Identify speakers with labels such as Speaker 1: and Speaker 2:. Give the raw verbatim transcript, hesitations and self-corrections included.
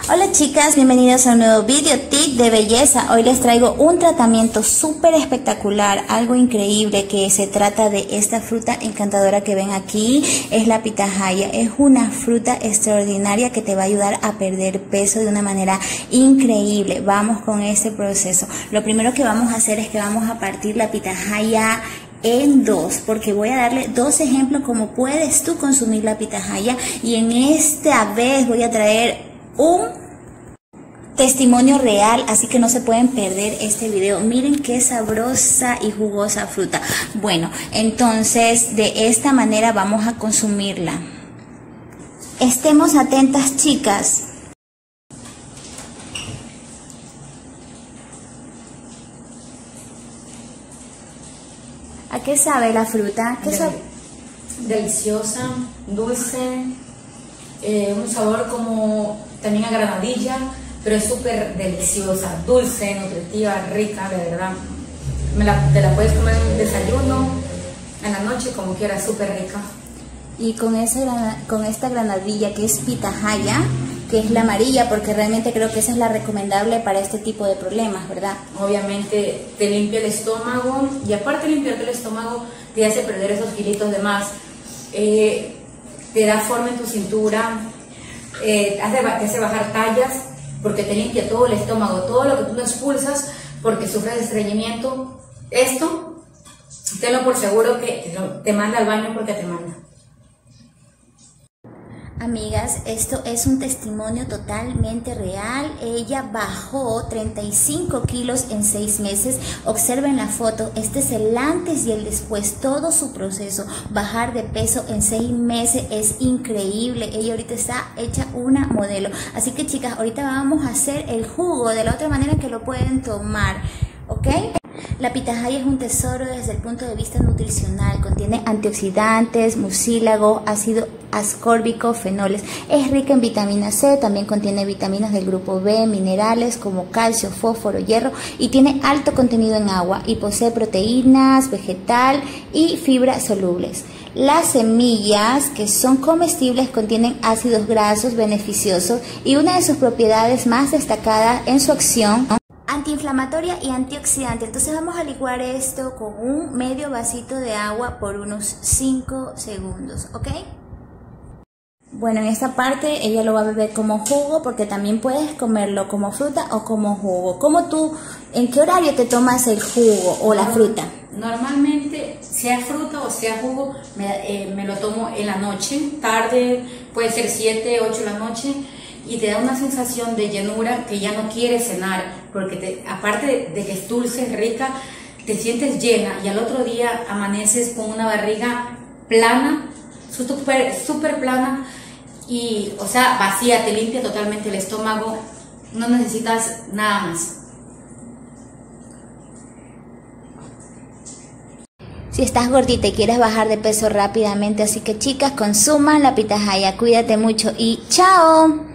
Speaker 1: Hola chicas, bienvenidos a un nuevo video tip de belleza. Hoy les traigo un tratamiento súper espectacular, algo increíble, que se trata de esta fruta encantadora que ven aquí. Es la pitahaya. Es una fruta extraordinaria que te va a ayudar a perder peso de una manera increíble. Vamos con este proceso. Lo primero que vamos a hacer es que vamos a partir la pitahaya en dos, porque voy a darle dos ejemplos cómo puedes tú consumir la pitahaya, y en esta vez voy a traer un testimonio real, así que no se pueden perder este video. Miren qué sabrosa y jugosa fruta. Bueno, entonces de esta manera vamos a consumirla. Estemos atentas, chicas. ¿A qué sabe la fruta? ¿Qué sabe?
Speaker 2: Deliciosa, dulce, eh, un sabor como también a granadilla, pero es súper deliciosa, dulce, nutritiva, rica, de verdad. Me la, te la puedes comer en un desayuno, en la noche, como quieras, súper rica.
Speaker 1: Y con, ese, con esta granadilla que es pitahaya, que es la amarilla, porque realmente creo que esa es la recomendable para este tipo de problemas, ¿verdad?
Speaker 2: Obviamente te limpia el estómago, y aparte de limpiarte el estómago, te hace perder esos kilitos de más, eh, te da forma en tu cintura, eh, te hace bajar tallas, porque te limpia todo el estómago, todo lo que tú no expulsas porque sufres de estreñimiento. Esto, tenlo por seguro que te manda al baño porque te manda.
Speaker 1: Amigas, esto es un testimonio totalmente real. Ella bajó treinta y cinco kilos en seis meses. Observen la foto, este es el antes y el después, todo su proceso. Bajar de peso en seis meses es increíble. Ella ahorita está hecha una modelo. Así que chicas, ahorita vamos a hacer el jugo de la otra manera que lo pueden tomar, ¿ok? La pitahaya es un tesoro desde el punto de vista nutricional. Contiene antioxidantes, mucílago, ácido ascórbico, fenoles. Es rica en vitamina C, también contiene vitaminas del grupo B, minerales como calcio, fósforo, hierro, y tiene alto contenido en agua, y posee proteínas, vegetal y fibras solubles. Las semillas, que son comestibles, contienen ácidos grasos beneficiosos, y una de sus propiedades más destacadas en su acción antiinflamatoria y antioxidante. Entonces vamos a licuar esto con un medio vasito de agua por unos cinco segundos, ¿ok? Bueno, en esta parte ella lo va a beber como jugo, porque también puedes comerlo como fruta o como jugo. ¿Cómo tú, en qué horario te tomas el jugo o la fruta?
Speaker 2: Normalmente, sea fruta o sea jugo, me, eh, me lo tomo en la noche, tarde, puede ser siete, ocho de la noche, y te da una sensación de llenura que ya no quieres cenar, porque te, aparte de que es dulce, es rica, te sientes llena, y al otro día amaneces con una barriga plana, súper súper plana, y o sea, vacía, te limpia totalmente el estómago, no necesitas nada más.
Speaker 1: Si estás gordita y quieres bajar de peso rápidamente, así que chicas, consuman la pitahaya. Cuídate mucho y ¡chao!